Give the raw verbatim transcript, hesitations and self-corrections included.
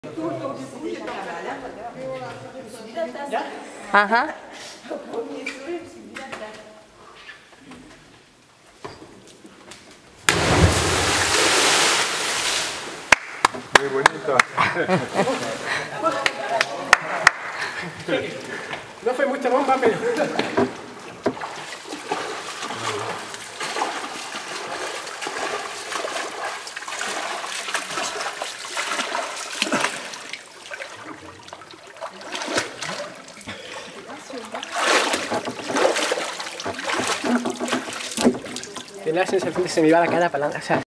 Ajá. Muy bonito. No fue mucha bomba, pero... Tenía la sensación de que se me iba la cara para la... O sea,